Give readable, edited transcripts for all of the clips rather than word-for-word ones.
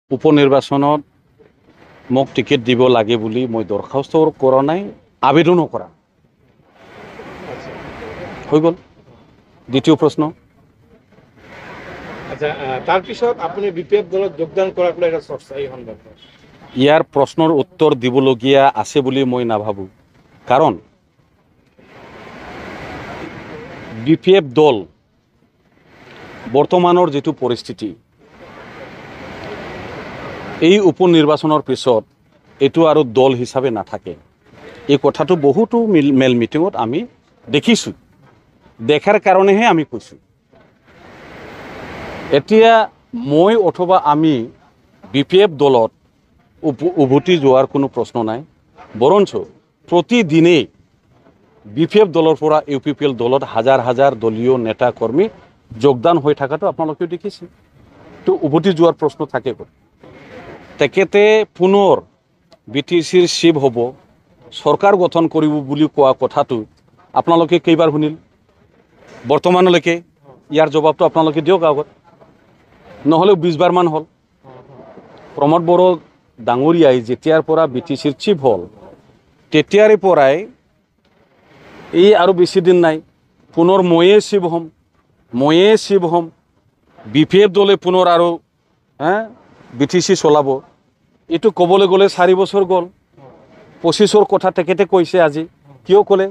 উপনিৰ্বাচনত মোক টিকেট দিব লাগে বুলি মই দৰখাস্ত কৰা নাই, আবেদনো কৰা হৈ গ'ল। দ্বিতীয় প্ৰশ্ন, আচ্ছা তাৰ পিছত আপুনি বিপিএফ দলত যোগদান কৰাৰ লৈ এটা চৰ্চা এই সন্দৰ্ভত ইয়াৰ প্ৰশ্নৰ উত্তৰ দিবলগীয়া আছে বুলি মই নাভাবোঁ। কাৰণ বিপিএফ দল বৰ্তমানৰ যিটো পৰিস্থিতি, এই উপনিৰ্বাচনৰ পিছত এইটো আৰু দল হিচাপে নাথাকে। এই কথাটো বহুতো মেল মিটিঙত আমি দেখিছোঁ, দেখাৰ কাৰণেহে আমি কৈছোঁ। এতিয়া মই অথবা আমি বিপিএফ দলত উভতি যোৱাৰ কোনো প্ৰশ্ন নাই, বৰঞ্চ প্ৰতিদিনেই বিপিএফ দলৰ পৰা UPPL দলত হাজাৰ হাজাৰ দলীয় নেতা কৰ্মী যোগদান হৈ থকাটো আপোনালোকেও দেখিছে। তো উভতি যোৱাৰ প্ৰশ্ন থাকে ক'ত? তেখেতে পুনৰ BTCৰ চিফ হ'ব, চৰকাৰ গঠন কৰিব বুলি কোৱা কথাটো আপোনালোকে কেইবাৰ শুনিল বৰ্তমানলৈকে? ইয়াৰ জবাবটো আপোনালোকে দিয়ক আগত, নহ'লেও 20 বাৰমান হ'ল। প্ৰমোদ বড়ো ডাঙৰীয়াই যেতিয়াৰ পৰা BTCৰ চিফ হ'ল, তেতিয়াৰে পৰাই এই আৰু বেছি দিন নাই, পুনৰ ময়ে চিফ হ'ম, বিপিএফ দলে পুনৰ আৰু BTC চলাব। এইটো ক'বলৈ গ'লে 4 বছৰ গ'ল। 25ৰ কথা তেখেতে কৈছে আজি, কিয় ক'লে?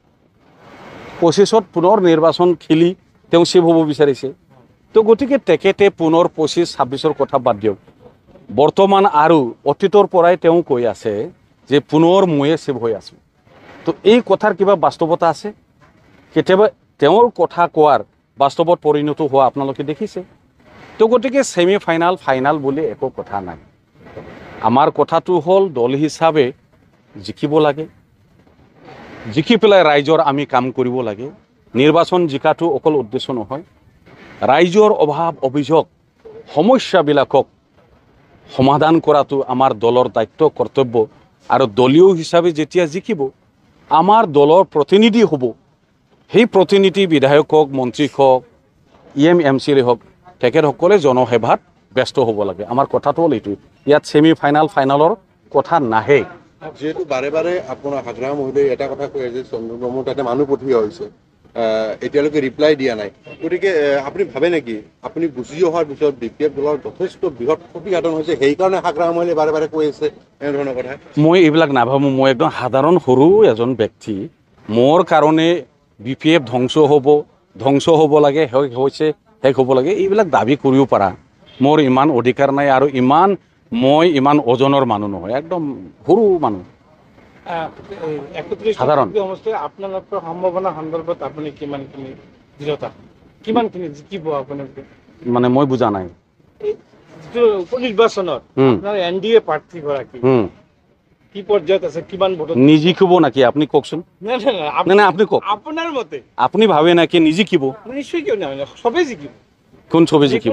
25ত পুনৰ নিৰ্বাচন খেলি তেওঁ চিফ হ'ব বিচাৰিছে। তো গতিকে তেখেতে পুনৰ 25-26ৰ কথা বাদ দিয়ক, বৰ্তমান আৰু অতীতৰ পৰাই তেওঁ কৈ আছে যে পুনৰ ময়ে চিফ হৈ আছোঁ। তো এই কথাৰ কিবা বাস্তৱতা আছে? কেতিয়াবা তেওঁৰ কথা কোৱাৰ বাস্তৱত পৰিণত হোৱা আপোনালোকে দেখিছে? তো গতিকে ছেমি ফাইনাল ফাইনাল বুলি একো কথা নাই। আমাৰ কথাটো হ'ল দল হিচাপে জিকিব লাগে, জিকি পেলাই ৰাইজৰ আমি কাম কৰিব লাগে। নিৰ্বাচন জিকাটো অকল উদ্দেশ্য নহয়, ৰাইজৰ অভাৱ অভিযোগ সমস্যাবিলাকক সমাধান কৰাটো আমাৰ দলৰ দায়িত্ব কৰ্তব্য। আৰু দলীয় হিচাপে যেতিয়া জিকিব, আমাৰ দলৰ প্ৰতিনিধি হ'ব, সেই প্ৰতিনিধি বিধায়ক হওক, মন্ত্ৰী হওক, MCLA হওক, তেখেতসকলে জনসেৱাত ব্যস্ত হ'ব লাগে। আমাৰ কথাটো হ'ল এইটো, ইয়াত ছেমি ফাইনাল ফাইনালৰ কথা নাহে। যেহেতু বাৰে বাৰে আপোনাৰ হাজৰা মহোদয় এটা কথা কৈ আছে, চন্দ্ৰবাবুৰ তাতে মানুহ পঠিওৱা হৈছে, এতিয়ালৈকে ৰিপ্লাই দিয়া নাই। গতিকে আপুনি ভাবে নেকি আপুনি গুচি অহাৰ পিছত BPF দলৰ যথেষ্ট বৃহৎ ক্ষতিসাধন হৈছে, সেইকাৰণে হাজৰা মহোদয়ে বাৰে বাৰে কৈ আছে এনেধৰণৰ কথা? মই এইবিলাক নাভাবোঁ। মই একদম সাধাৰণ সৰু এজন ব্যক্তি, মোৰ কাৰণে BPF ধ্বংস হ'ব লাগে, শেষ হ'ব লাগে, এইবিলাক দাবী কৰিব পাৰা মোৰ ইমান অধিকাৰ নাই। আৰু মই ইমান ওজনৰ মানুহ নহয়, একদম সৰু মানুহ, সাধাৰণ। আপোনালোকৰ সম্ভাৱনা সন্দৰ্ভত আপুনি কিমানখিনি দৃঢ়তা, কিমানখিনি জিকিব আপুনি? মানে মই বুজা নাই। যিটো উপনিৰ্বাচনত আপোনাৰ NDA প্ৰাৰ্থীগৰাকী কি পৰ্যায়ত আছে, কিমান ভোটত নিজিকিব নাকি আপুনি কওকচোন? নাই আপুনি কওক, আপোনাৰ মতে আপুনি ভাবে নাকি নিজিকিব? নিশ্চয় কিয় নহয়, চবেই জিকিব। কোন চবে জিকিব?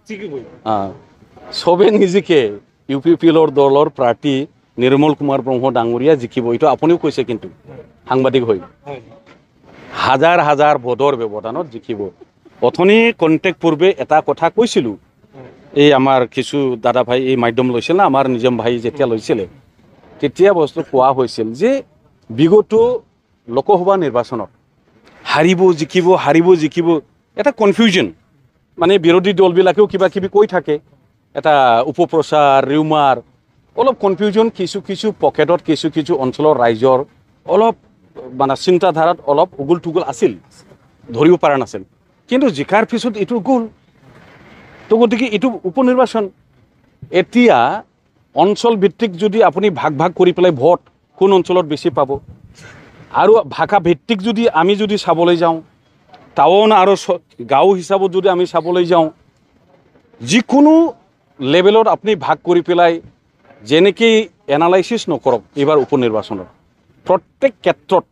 চবে নিজিকে। UPPLৰ দলৰ প্ৰাৰ্থী নিৰ্মল কুমাৰ ব্ৰহ্ম ডাঙৰীয়া জিকিব, এইটো আপুনিও কৈছে কিন্তু সাংবাদিক হৈ। হাজাৰ হাজাৰ ভোটৰ ব্যৱধানত জিকিব। অথনি কণ্টেক্ট পূৰ্বে এটা কথা কৈছিলোঁ, এই আমাৰ কিছু দাদা ভাই এই মাধ্যম লৈছিল না, আমাৰ নিজম ভাই যেতিয়া লৈছিলে, তেতিয়া বস্তু কোৱা হৈছিল যে বিগত লোকসভা নিৰ্বাচনত হাৰিব জিকিব এটা কনফিউজন, মানে বিৰোধী দলবিলাকেও কিবা কিবি কৈ থাকে, এটা উপপ্ৰচাৰ ৰিউমাৰ, অলপ কনফিউজন কিছু পকেটত কিছু অঞ্চলৰ ৰাইজৰ অলপ মানে চিন্তাধাৰাত অলপ উগুল টুগুল আছিল, ধৰিব পৰা নাছিল। কিন্তু জিকাৰ পিছত এইটো গ'ল। তো গতিকে এইটো উপনিৰ্বাচন, এতিয়া অঞ্চল ভিত্তিক যদি আপুনি ভাগ কৰি পেলাই ভোট কোন অঞ্চলত বেছি পাব, আৰু ভাষা ভিত্তিক যদি আমি চাবলৈ যাওঁ, টাউন আৰু গাঁও হিচাপত যদি আমি চাবলৈ যাওঁ, যিকোনো লেভেলত আপুনি ভাগ কৰি পেলাই যেনেকৈ এনালাইচিছ নকৰক এইবাৰ উপনিৰ্বাচনত, প্ৰত্যেক ক্ষেত্ৰত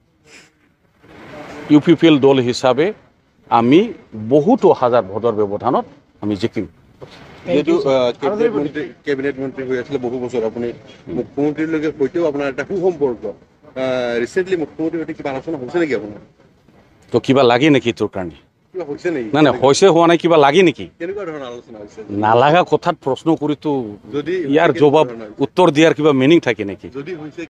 UPPL দল হিচাপে আমি বহুতো হাজাৰ ভোটৰ ব্যৱধানত আমি জিকিম। যেহেতু কেবিনেট মন্ত্ৰী হৈ আছিলে বহু বছৰ, আপুনি মুখ্যমন্ত্ৰীৰ সৈতেও আপোনাৰ এটা সুসম্পৰ্ক, ৰিচেণ্টলি মুখ্যমন্ত্ৰীৰ সৈতে কিবা আলোচনা হৈছে নেকি আপোনাৰ? তো কিবা লাগে নেকি তোৰ কাৰণে? কিবা হৈছে নেকি নাই নাই হৈছে হোৱা নাই কিবা লাগে নেকি কেনেকুৱা ধৰণৰ আলোচনা হৈছে নালাগা কথাত প্ৰশ্ন কৰিতো যদি ইয়াৰ জবাব উত্তৰ দিয়াৰ কিবা মিনিং থাকে নেকি যদি হৈছে